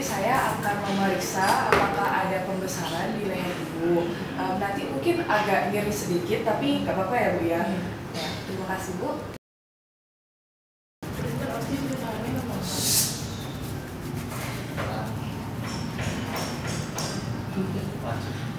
saya akan memeriksa apakah ada pembesaran di leher Ibu. Nanti mungkin agak nyeri sedikit, tapi nggak apa-apa ya Bu ya. Ya, terima kasih Bu. Lanjut.